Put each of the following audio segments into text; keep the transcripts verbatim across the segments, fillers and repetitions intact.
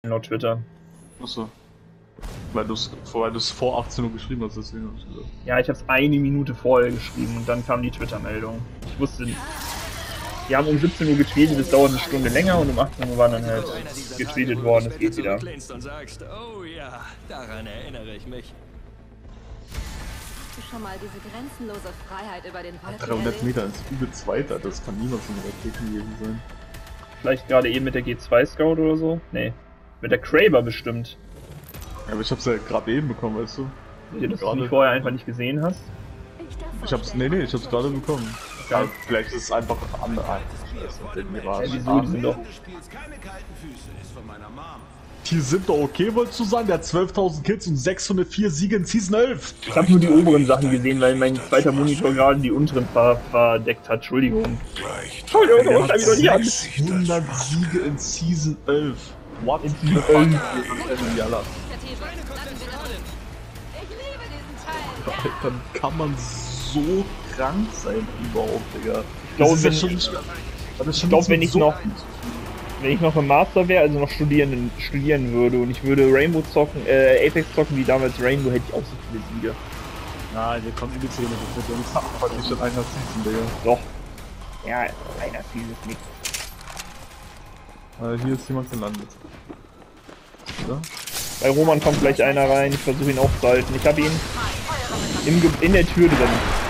laut Twitter. Achso. Weil du es weil vor achtzehn Uhr geschrieben hast, deswegen hab ich gesagt. Ja, ich hab's eine Minute vorher geschrieben und dann kam die Twitter-Meldung. Ich wusste nicht. Die haben um siebzehn Uhr getweetet, das dauert eine Stunde länger und um achtzehn Uhr war dann halt getweetet worden, es geht wieder. Und sagst, oh ja, daran erinnere ich mich. Hast du schon mal diese grenzenlose Freiheit über den Wald dreihundert Meter ins übelst weiter, das kann niemals in der Rakete gewesen sein. Vielleicht gerade eben mit der G zwei Scout oder so? Nee. Mit der Kraber bestimmt. Ja, aber ich hab's ja gerade eben bekommen, weißt du? Weil du das nicht vorher einfach nicht gesehen hast? Ich hab's, nee, nee, ich hab's gerade bekommen. Ja, vielleicht ist es einfach andere. Ja, wieso, die sind doch... Die sind doch okay, wolltest du sagen? Der hat zwölftausend Kills und sechshundertvier Siege in Season elf. Ich hab nur die oberen Sachen gesehen, weil mein zweiter Monitor gerade die unteren ver verdeckt hat. Entschuldigung. Entschuldigung, der hat sechshundert Siege in Season elf. What? In Season elf? Dann kann man so krank sein überhaupt, Digga. Ich glaube, wenn, schon nicht mehr, ich glaub, wenn ich so noch... Wenn ich noch im Master wäre, also noch studieren, studieren würde und ich würde Rainbow zocken, äh, Apex zocken wie damals Rainbow, hätte ich auch so viele Siege. Na, der kommt übelst hier mit uns. Aber nicht in einer Season, Digga. Doch. Ja, einer Season ist nichts. Äh, hier ist jemand gelandet. Ja? Bei Roman kommt gleich einer rein, ich versuche ihn aufzuhalten. Ich habe ihn im Ge in der Tür drin.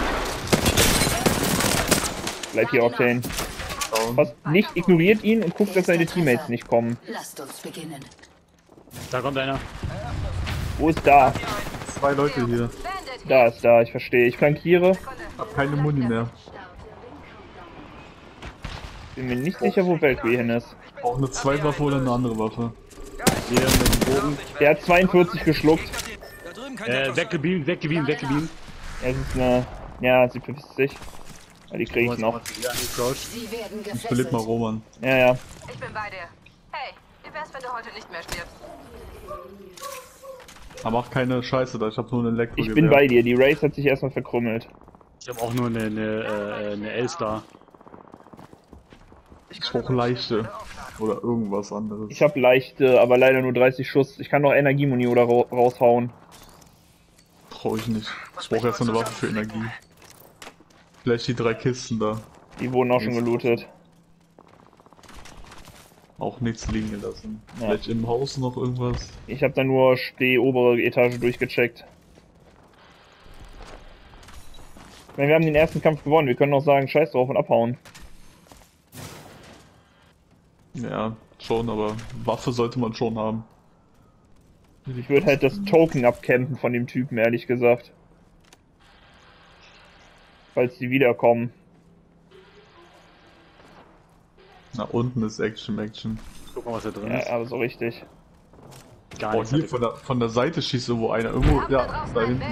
Bleib hier, Octane. Fast nicht, ignoriert ihn und guckt, dass seine Teammates nicht kommen. Lasst uns beginnen. Da kommt einer. Wo ist da? Zwei Leute hier. Da ist da, ich verstehe. Ich flankiere. Hab keine Muni mehr. Bin mir nicht sicher, wo Valkyrie hin ist. Auch eine Zweitwaffe oder eine andere Waffe? Hier mit dem Bogen. Der hat zweiundvierzig geschluckt. Äh, weggebeamt, weggebeamt, weggebeamt. Es ist eine... Ja, sie verpisst sich. Ja, die kriege ich noch. Ich belebt mal Roman. Ja, ja. Ich bin bei dir. Hey, wie wär's, wenn du heute nicht mehr stirbst? Aber mach keine Scheiße da, ich hab nur einen Elektro. Ich bin bei dir, die Race hat sich erstmal verkrümmelt. Ich hab auch nur eine, eine, äh, eine L-Star. Ich brauche leichte. Oder irgendwas anderes. Ich hab leichte, aber leider nur dreißig Schuss. Ich kann noch Energiemuni oder ra raushauen. Brauche ich nicht. Ich brauche erst eine Waffe für Energie. Vielleicht die drei Kisten da. Die wurden auch schon gelootet. Auch nichts liegen gelassen. Ja. Vielleicht im Haus noch irgendwas. Ich habe da nur die obere Etage durchgecheckt. Ich meine, wir haben den ersten Kampf gewonnen. Wir können auch sagen, scheiß drauf und abhauen. Ja, schon, aber Waffe sollte man schon haben. Ich würde halt das Token abcampen von dem Typen, ehrlich gesagt. Falls die wiederkommen. Na, unten ist Action, Action. Guck mal, was da drin Ja, ist. aber so richtig. Gar Oh, nichts. hier von der, von der Seite schießt irgendwo einer. Irgendwo, ja, da hinten.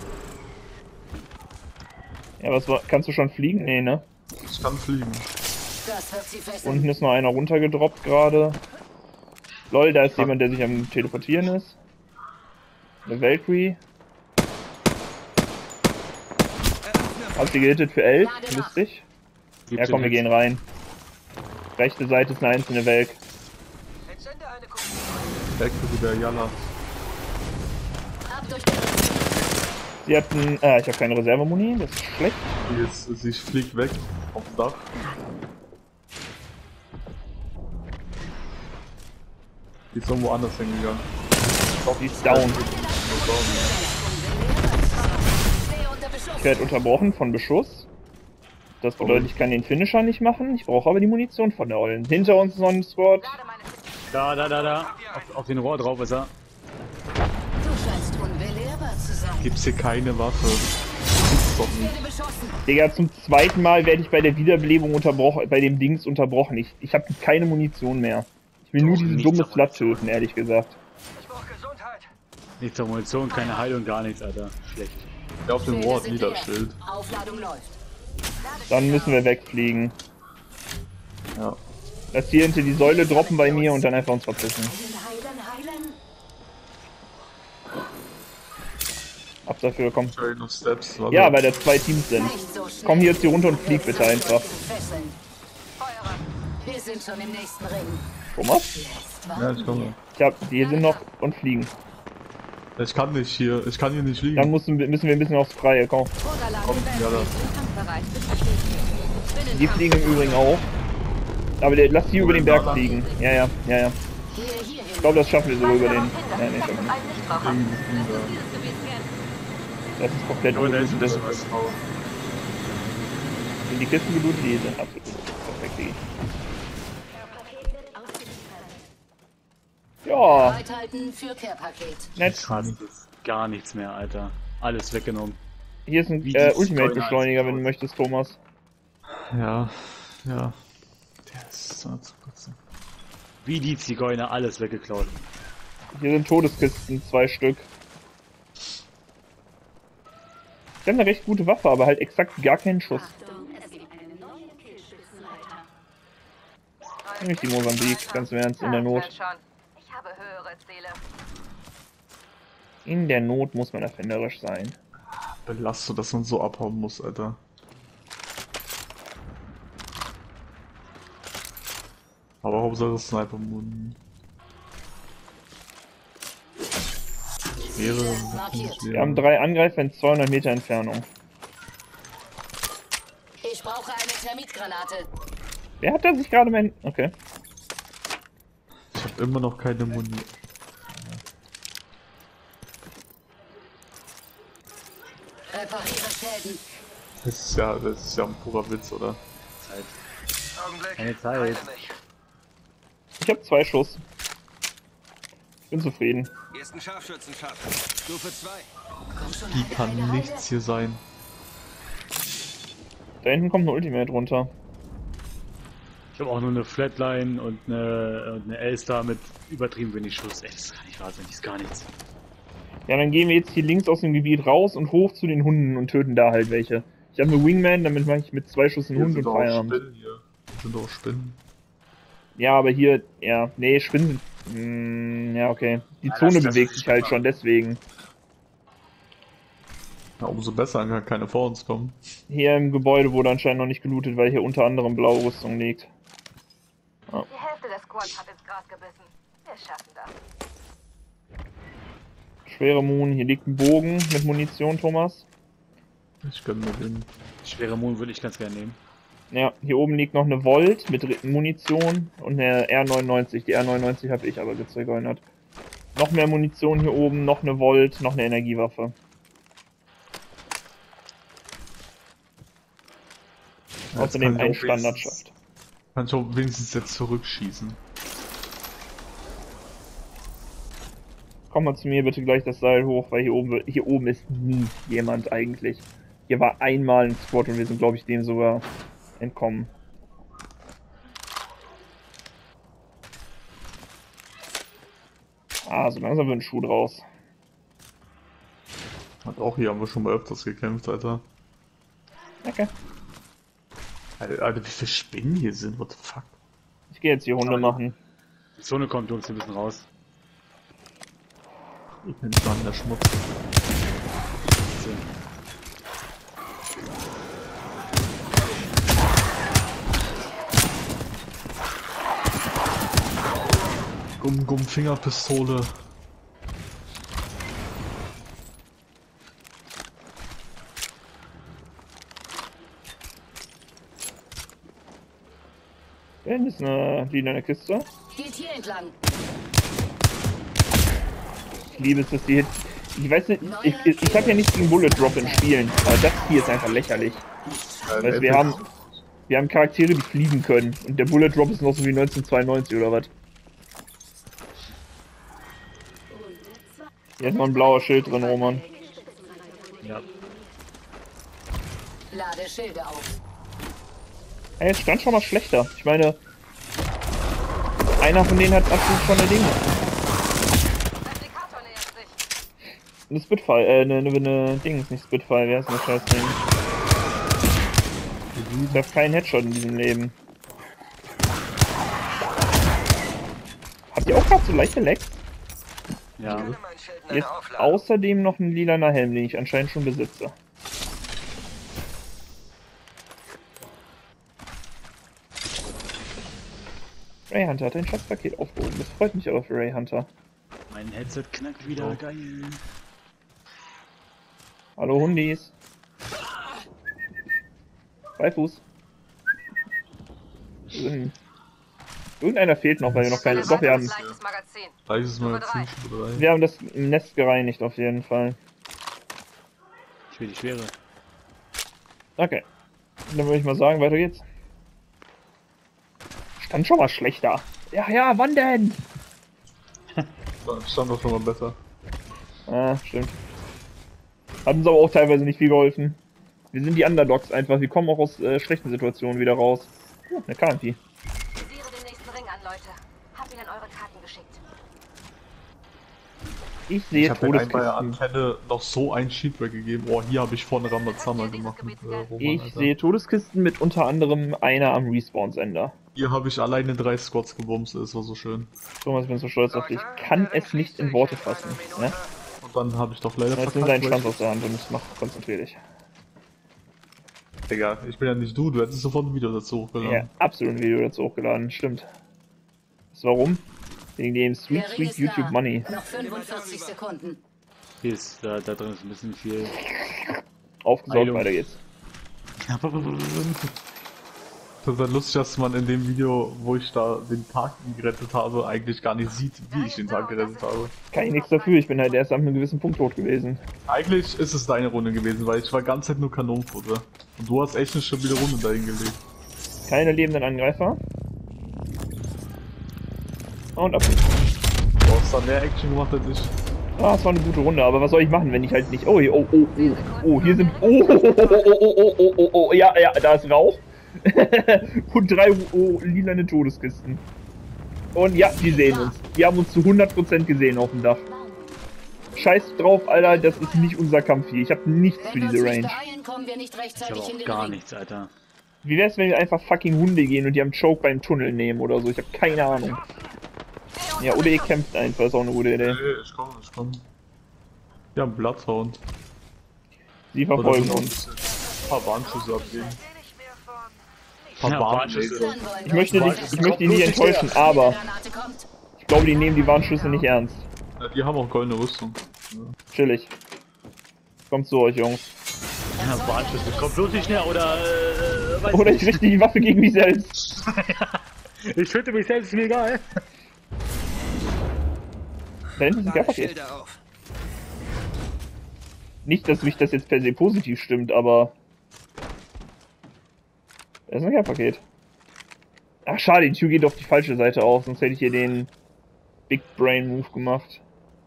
Ja, was war, kannst du schon fliegen? Nee, ne? Ich kann fliegen. Unten ist noch einer runtergedroppt gerade. Lol, da ist jemand, der sich am Teleportieren ist. Eine Valkyrie. Hab sie gehittet für elf, lustig. Ja komm, wir gehen rein. Rechte Seite ist eine einzelne Valk. Weg wieder Jalla. Sie hat ein... Äh, ich habe keine Reservemuni, das ist schlecht. Die ist, sie fliegt weg aufs Dach. Die ist irgendwo anders hingegangen. Die ist down. Ich werde unterbrochen von Beschuss. Das bedeutet, ich kann den Finisher nicht machen. Ich brauche aber die Munition von der Ollen. Hinter uns ist noch ein Squad. Da, da, da, da. Auf, auf den Rohr drauf ist er. Gibt's hier keine Waffe? Gibt's doch nicht. Digga, zum zweiten Mal werde ich bei der Wiederbelebung unterbrochen, bei dem Dings unterbrochen. Ich, ich habe keine Munition mehr. Ich will nur diese dumme Slut töten, ehrlich gesagt. Nichts zur Munition, keine Heilung, gar nichts, Alter. Schlecht. Der auf dem Rohr hat Niederschild. Dann müssen wir wegfliegen. Ja. Lass hier hinter die Säule droppen bei mir und dann einfach uns verpissen. Ab dafür, komm. Ja, weil da zwei Teams sind. Komm hier jetzt hier runter und flieg bitte einfach. Wir sind schon im nächsten Ring. Thomas? Ja, ich komme. Ich hab, die sind noch und fliegen. Ich kann nicht hier, ich kann hier nicht liegen. Dann müssen, wir- müssen wir ein bisschen aufs Freie kommen. Vorderladen ja, da. im Kampfbereich. Bis bestätigt. Die fliegen im Übrigen auch. Aber der, lass die über den Berg fliegen. Ja, ja, ja, ja. Ich glaube, das schaffen wir sogar über den. Nein, nee, schaffen wir nicht. Das ist komplett Und da ist ungut. ein bisschen was drauf. Sind die Kisten gelootet? Die sind absolut perfekt. Die. Ja, Bereithalten für Care-Paket. nett. Krass, das ist gar nichts mehr, Alter. Alles weggenommen. Hier ist ein Wie äh, die Ultimate-Beschleuniger, wenn du Zigeuner möchtest, Thomas. Ja, ja. Der ist so zu kotzen. Wie die Zigeuner, alles weggeklaut. Hier sind Todeskisten, zwei Stück. Ich habe eine recht gute Waffe, aber halt exakt gar keinen Schuss. Nämlich die Mosambik, ganz im Ernst, in der Not. Ich habe höhere Ziele. In der Not muss man erfinderisch sein. Belastet, dass man so abhauen muss, Alter. Aber Hauptsache Sniper-Mund. Schwere. Wir haben drei Angreifer in zweihundert Meter Entfernung. Ich brauche eine Termitgranate. Wer hat da sich gerade mein... Okay. Ich habe immer noch keine Muni. Repariere Schäden. Das ist ja, das ist ja ein purer Witz, oder? Zeit. Augenblick. Keine Zeit. Heile mich. Ich habe zwei Schuss. Ich bin zufrieden. Hier ist ein Scharfschützenschaft. Stufe zwei. Komm schon, Die Heide, kann Heide, nichts Heide. hier sein. Da hinten kommt eine Ultimate runter. Ich habe auch nur eine Flatline und eine, und eine L-Star mit übertrieben wenig Schuss. Ey, das kann nicht wahr sein, die ist gar nichts. Ja, dann gehen wir jetzt hier links aus dem Gebiet raus und hoch zu den Hunden und töten da halt welche. Ich habe eine Wingman, damit mache ich mit zwei Schuss den Hier Hund sind und doch auch Feierabend. Spinnen hier. Hier sind doch auch Spinnen. Ja, aber hier, ja, nee, Spinnen. Mh, ja, okay. Die Ja, Zone das- das bewegt ist sich halt super. schon, deswegen. Ja, umso besser, dann kann keine vor uns kommen. Hier im Gebäude wurde anscheinend noch nicht gelootet, weil hier unter anderem blaue Rüstung liegt. Die Hälfte des Squads hat ins Gras gebissen. Wir schaffen das. Schwere Moon, hier liegt ein Bogen mit Munition, Thomas. Ich gönn mir den. Schwere Moon würde ich ganz gerne nehmen. Ja, hier oben liegt noch eine Volt mit Re- Munition und eine R neunundneunzig. Die R neunundneunzig habe ich aber gezögert. Noch mehr Munition hier oben, noch eine Volt, noch eine Energiewaffe. Ja, jetzt Außerdem kann ich ein auch wenigstens- Standardschaft. Kann ich auch wenigstens jetzt zurückschießen. Komm mal zu mir bitte gleich das Seil hoch, weil hier oben, wird- hier oben ist nie jemand eigentlich. Hier war einmal ein Squad und wir sind, glaube ich, dem sogar entkommen. Ah, so langsam wird ein Schuh draus. Hat auch hier haben wir schon mal öfters gekämpft, Alter. Okay. Alter, Alter, wie viele Spinnen hier sind, what the fuck? Ich gehe jetzt hier Hunde machen. Die Zone kommt, Jungs, wir müssen raus. Ich bin schon an der Schmutz. So. Gumm, Gumm, Fingerpistole. Da hinten ist eine lilane Kiste. Geht hier entlang. Ich liebe es, dass die... Ich weiß nicht, ich, ich, ich habe ja nichts gegen Bullet Drop in Spielen, aber das hier ist einfach lächerlich. Weißt, wir haben, wir haben Charaktere, die fliegen können und der Bullet Drop ist noch so wie neunzehnhundertzweiundneunzig oder was. Hier ist noch ein blauer Schild drin, Roman. Ja. Lade Schilde auf. Ey, es stand schon mal schlechter. Ich meine, einer von denen hat absolut schon eine Ding. Replikator nähert sich. Eine Spitfire, äh, eine, eine, eine Dings, nicht Spitfire, wer ist denn das scheiß Ding? Ich hab keinen Headshot in diesem Leben. Habt ihr auch gerade so leichte Lecks? Ja. Mein Schild in Hier ist einer Aufladung. außerdem noch ein lilaner Helm, den ich anscheinend schon besitze. Ray Hunter hat ein Schatzpaket aufgehoben. Das freut mich aber für Ray Hunter. Mein Headset knackt wieder, geil. Hallo Hundis. Beifuß. Hm. Irgendeiner fehlt noch, weil wir noch keine... Doch, wir haben... Leichtes Magazin. Leichtes Magazin Stufe drei. Wir haben das Nest gereinigt auf jeden Fall. Ich will die Schwere. Okay. Dann würde ich mal sagen, weiter geht's. Stand schon mal schlechter. Ja, ja, wann denn? Stand doch schon mal besser. Ah, stimmt. Hat uns aber auch teilweise nicht viel geholfen. Wir sind die Underdogs einfach. Wir kommen auch aus äh, schlechten Situationen wieder raus. Oh, eine K M P. Visiere den nächsten Ring an, Leute. Hab ihnen eure Karten geschickt. Ich sehe Ich habe bei der Todeskisten. Antenne noch so ein Sheetback gegeben. Oh, hier habe ich vorne Ramazama gemacht mit äh, Roman, Ich Alter. sehe Todeskisten mit unter anderem einer am Respawn-Sender. Hier habe ich alleine drei Squads gebumst, das war so schön. Thomas, ich bin so stolz auf dich. Kann es nicht in Worte fassen. Ne? Und dann habe ich doch leider Jetzt nimm deinen Schwanz aus der Hand und mach, konzentrier dich. Digga, ich bin ja nicht du, du hättest sofort ein Video dazu hochgeladen. Ja, absolut ein Video dazu hochgeladen, stimmt. Das warum? Wegen dem Sweet Der Ring Sweet ist YouTube da. Money. Noch fünfundvierzig Sekunden. Hier ist, da, da drin ist ein bisschen viel. Aufgesaugt, Heilung. weiter geht's. Das ist halt lustig, dass man in dem Video, wo ich da den Tag gerettet habe, eigentlich gar nicht sieht, wie ich den Tag gerettet habe. Kann ich nichts dafür, ich bin halt erst ab einem gewissen Punkt tot gewesen. Eigentlich ist es deine Runde gewesen, weil ich war die ganze Zeit nur Kanonenfutter. Und du hast echt eine stabile Runde dahin gelegt. Keine lebenden Angreifer. Und ab. Du hast da mehr Action gemacht als ich. Ah, es war eine gute Runde, aber was soll ich machen, wenn ich halt nicht... Oh, oh, oh, oh, oh, hier sind... Oh, oh, oh, oh, oh, oh, oh, oh, oh, ja, ja, da ist Rauch. Und drei oh, lilane Todeskisten. Und ja, die sehen uns. Die haben uns zu hundert Prozent gesehen auf dem Dach. Scheiß drauf, Alter, das ist nicht unser Kampf hier. Ich habe nichts für Wenn wir diese uns nicht Range. beeilen, kommen wir nicht Ich habe rechtzeitig in auch den gar Ring. nichts, Alter. Wie wär's, wenn wir einfach fucking Hunde gehen und die am Choke beim Tunnel nehmen oder so? Ich habe keine Ahnung. Ja, oder ihr kämpft einfach, ist auch eine gute Idee. Nee, ich komm, ich komm. Wir haben Bloodhound. Sie Oder verfolgen so uns. ein paar Warnschüsse abgeben. Ein paar Ja, Warnschüsse. Dann wollen Ich wir möchte uns dich, ich möchte dich nicht enttäuschen, Wenn die aber Granate kommt. ich glaube, die nehmen die Warnschüsse nicht ernst. Ja, die haben auch goldene Rüstung. Chillig. Kommt zu euch, Jungs. Ja, Warnschüsse. Kommt bloß nicht näher, oder, äh, weiß Oder ich nicht. richte die Waffe gegen mich selbst. Ich töte mich selbst, ist mir egal. Da hinten ist ein Lade Care-Paket. Schilder auf. Nicht, dass mich das jetzt per se positiv stimmt, aber... Da ist ein Care-Paket. Ach schade, die Tür geht auf die falsche Seite auf, sonst hätte ich hier den Big Brain Move gemacht.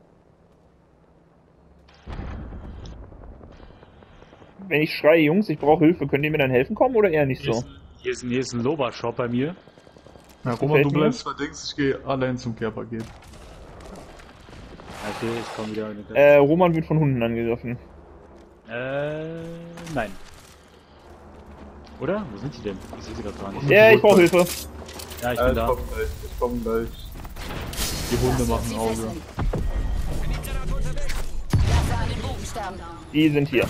Wenn ich schreie, Jungs, ich brauche Hilfe, könnt ihr mir dann helfen kommen oder eher nicht Hier so? ist, hier ist, ein- hier ist ein Loba-Shop bei mir. Ja, Roman, gefällt du mir. bleibst bei Dings, ich gehe allein zum Care-Paket. Okay, ich komme wieder. In Äh, Roman wird von Hunden angegriffen. äh, nein. Oder? Wo sind die denn? Ich sehe sie gerade gar nicht. Ja, ich brauche Hilfe. Ja, ich Ja, bin ich da. komm gleich, ich komm gleich. Die Hunde machen Sie Auge. fesseln. Lasse an den Bogensterben. Die sind hier.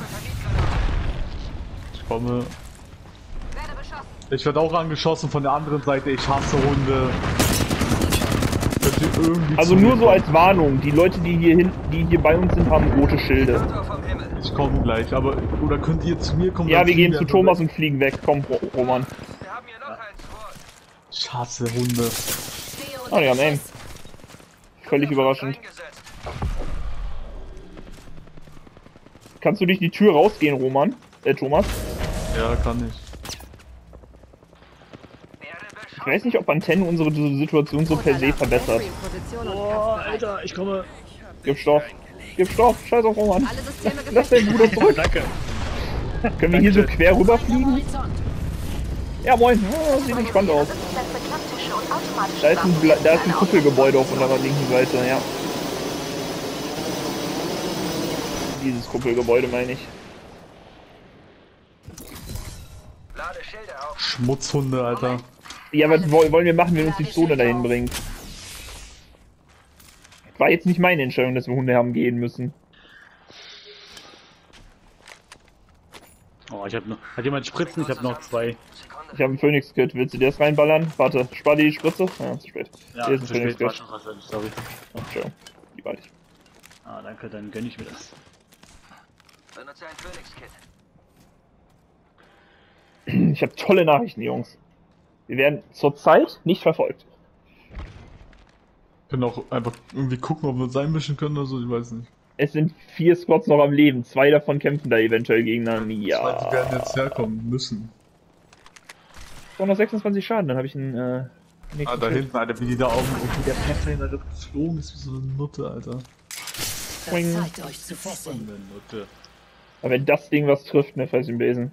Ich komme. Werde beschossen. Ich werde auch angeschossen von der anderen Seite. Ich hasse Hunde. Könnt ihr irgendwie Also zu nur mir so kommen? als Warnung, die Leute, die hier hin, die hier bei uns sind, haben rote Schilde. Tor vom Himmel. Ich komme gleich, aber. Oder könnt ihr zu mir kommen? Ja, dann wir gehen fliegen zu einfach Thomas weg. und fliegen weg. Komm, Ro- Roman. Wir haben hier noch eins vor. Ich hasse Hunde. Stehe Oh, unter die haben Aim. Beschuss. Völlig überraschend. Eingesetzt. Kannst du durch die Tür rausgehen, Roman? Äh, Thomas? Ja, kann ich. Werde Ich beschossen. weiß nicht, ob Antennen unsere Situation so per se verbessert. Oh, Alter, ich komme. Gib Stoff. Gib Stoff. Scheiß auf Roman. Alle Systeme Lass deinen Bruder zurück. Danke. Können wir hier so quer rüberfliegen? Horizont. Ja, moin. Oh, sieht entspannt aus. Das ist letzte Klapptische und automatische Da ist ein, Bla da ist ein Kuppelgebäude auf unserer linken Seite, ja. Dieses Kuppelgebäude meine ich. Lade Schilder auf. Schmutzhunde, Alter. Ja, was woll- wollen wir machen, wenn uns die Zone dahin bringt? War jetzt nicht meine Entscheidung, dass wir Hunde haben gehen müssen. Oh, ich hab noch. Hat jemand Spritzen? Ich hab noch zwei. Sekunde. Ich habe einen Phoenix-Kit. Willst du dir das reinballern? Warte, spar die Spritze? Ja, zu spät. Ja, Hier ist ein zu spät, war Phoenix-Kit. schon fast fertig, sorry. Ach, schau. Die beide. Ah, danke, dann gönn ich mir das. Benutze ein Phoenix-Kit. Ich habe tolle Nachrichten, Jungs. Wir werden zurzeit nicht verfolgt. Können auch einfach irgendwie gucken, ob wir uns einmischen können oder so, ich weiß nicht. Es sind vier Squads noch am Leben. Zwei davon kämpfen da eventuell gegeneinander. Ich meine, die Ja. werden jetzt herkommen müssen. zweihundertsechsundzwanzig Schaden, dann habe ich einen, äh, nächsten Ah, da Schild. hinten, Alter, wie die da oben und wie der Pathfinder da geflogen ist wie so eine Nutte, Alter. Verzeiht euch zu fesseln. Eine Nutte. Aber wenn das Ding was trifft, ne, fress den Besen.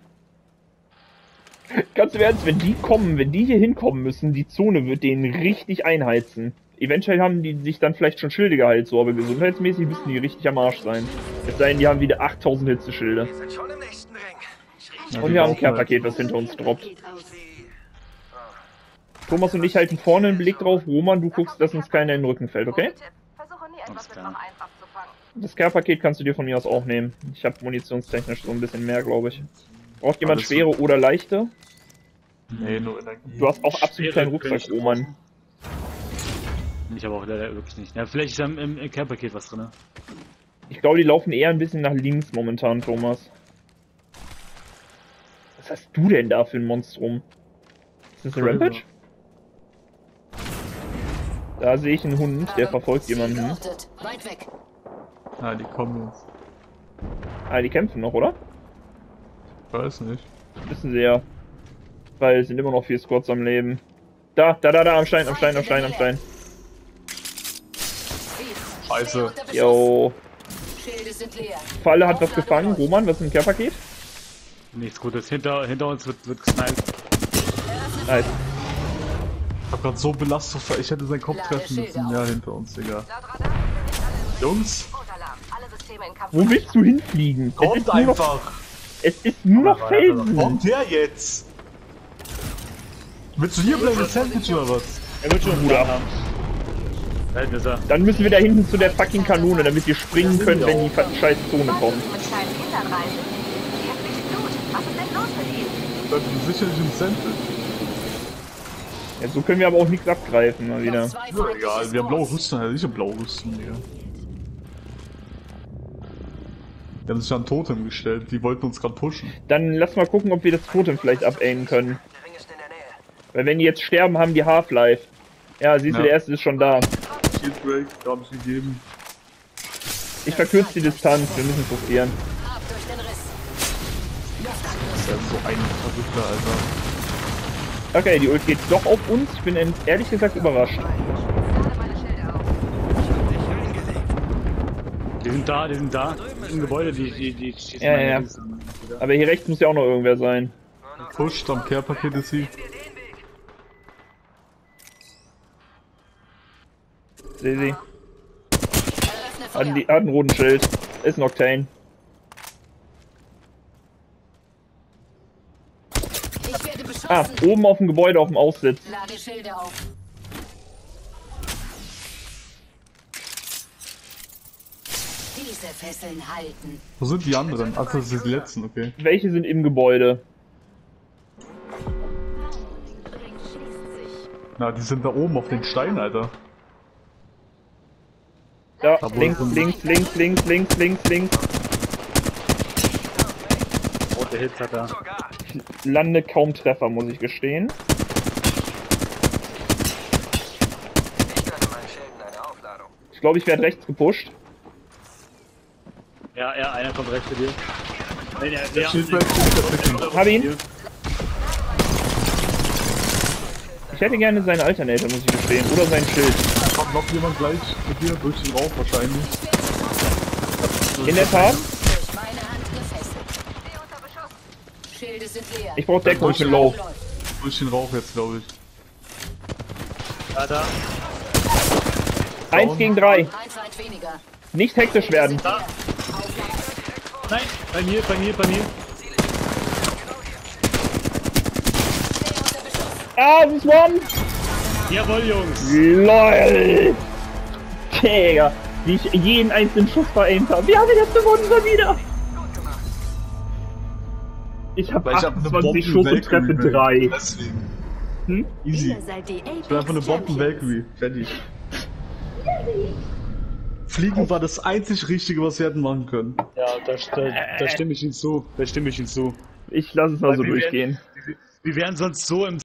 Ganz im Ernst, wenn die kommen, wenn die hier hinkommen müssen, die Zone wird denen richtig einheizen. Eventuell haben die sich dann vielleicht schon Schilde geheilt, so, aber gesundheitsmäßig müssen die richtig am Arsch sein. Es sei denn, die haben wieder achttausend Hitzeschilde. Wir sind schon im nächsten Ring. Ich rieche Ja, Und die wir haben ein brauchen halt- Care-Paket, was hinter uns droppt. Geht aus. Thomas und ich halten vorne einen Blick drauf. Roman, du guckst, dass uns keiner in den Rücken fällt, okay? Tipp. Versuche nie etwas Alles mit klar. noch einfach zu fangen. Das Care-Paket kannst du dir von mir aus auch nehmen. Ich habe munitionstechnisch so ein bisschen mehr, glaube ich. Braucht jemand Alles schwere oder leichte? Nee, nur Energie. Du hast auch absolut Schwere keinen könnte Rucksack, ich Roman. Ich habe auch leider wirklich nicht. Ja, vielleicht ist im, im, im Care-Paket was drin. Ich glaube, die laufen eher ein bisschen nach links momentan, Thomas. Was hast du denn da für ein Monstrum? Ist das ein Kraber. Rampage? Da sehe ich einen Hund, der verfolgt jemanden. Geortet. Weit weg. Ah, die kommen jetzt. Ah, die kämpfen noch, oder? Ich weiß nicht. Wissen sie ja. Weil es sind immer noch vier Squads am Leben. Da, da, da, da, am Stein, am Stein, am Stein, am Stein. Scheiße. Steh unter Beschuss. Yo. Schilde sind leer. Falle hat was gefangen. Roman, was ist ein Care-Paket? Nichts Gutes. Hinter, hinter uns wird, wird gesniped. Nice. Ich hab grad so belastet, ich hätte seinen Kopf Lade treffen Schilde müssen. auf. Ja, hinter uns, Digga. Laut Radar sind nicht alle im Jungs, Botalarm. Alle Systeme in Kampf. Wo willst du hinfliegen? Es kommt ist nur noch, einfach! es ist nur noch Felsen. Kommt her jetzt! Willst du hier bleiben, das Sandwich oder was? Er wird schon Bruder. Da hinten ist er. Dann müssen wir da hinten zu der fucking Kanone, damit wir springen können, wenn die fa- scheiß Zone kommt. Mit kleinen Kindern reisen. Ihr fließt Blut. Was ist denn los mit ihnen? Das ist sicherlich ein Sandwich. Ja, so können wir aber auch nichts abgreifen, mal wieder. Noch zwei Ja, feindliche egal, wir haben blaue Squads. Rüstung, also ich hab blaue Rüstung, Digga. Die haben sich an Totem gestellt, die wollten uns gerade pushen. Dann lass mal gucken, ob wir das Totem vielleicht abaimen können. Der Ring ist in der Nähe. Weil wenn die jetzt sterben, haben die Half-Life. Ja, siehst du, Ja. der erste ist schon da. Shield Break, da hab ich gegeben. Ich verkürze die Distanz, wir müssen fokussieren. Ab durch den Riss. Der ist so ein Verrückter, Alter. Okay, die Ult geht doch auf uns. Ich bin en- ehrlich gesagt überrascht. Lade meine Schilde auf. Die sind da, die sind da. Im Gebäude, die, die, die schießen Ja, meine ja. Dings an. Aber hier rechts muss ja auch noch irgendwer sein. Pusht am Care-Paket ist sie. Seh sie. Eröffne Hat, Feuer. die, hat einen roten Schild. Ist ein Octane. Ich werde beschossen. Ah, oben auf dem Gebäude auf dem Aussitz. Lade Schilde auf. Diese Fesseln halten. Wo sind die anderen? Ach, das sind die letzten, okay. Welche sind im Gebäude? Na, die sind da oben auf den Stein, Alter. Da, Da, wo links, sind- links, links, links, links, links, links. Rote Hits hat er. Lande kaum Treffer, muss ich gestehen. Ich gönne meinen Schilden eine Aufladung. Ich glaube, ich werde rechts gepusht. Ja, ja, einer kommt rechts zu dir. Nee, der, der, Shield Break ist Hab ihn. Ich hätte gerne seinen Alternator, muss ich gestehen. Oder sein Schild. Kommt noch jemand gleich mit dir durch den Rauch wahrscheinlich. In der Tat. Durch meine Hand gefesselt. Stehe unter Beschuss. Schilde sind leer. Ich brauche Deckung, ich bin low. Läuft. Durch den Rauch jetzt, glaube ich. da, da. Eins gegen drei. Ein Feind weniger. Nicht hektisch werden. Nein, bei mir, bei mir, bei mir. Steh unter Beschuss. Ah, das ist one. Jawohl, Jungs. LOL. Digga, wie ich jeden einzelnen Schuss veraimt habe. Wir haben jetzt gewonnen, mal wieder. Ich hab Weil ich hab eine achtundzwanzig Schuss und treffe Bomben-Valkyrie. drei. Deswegen. Hm? Easy. Ihr seid die Ich bin einfach eine Bomben-Valkyrie. Fertig. Fliegen war das einzig Richtige, was sie hätten machen können. Ja, da, da, da stimme ich Ihnen zu. Da stimme ich Ihnen zu. Ich lasse es mal so Weil wir durchgehen. Wären, wir wären sonst so im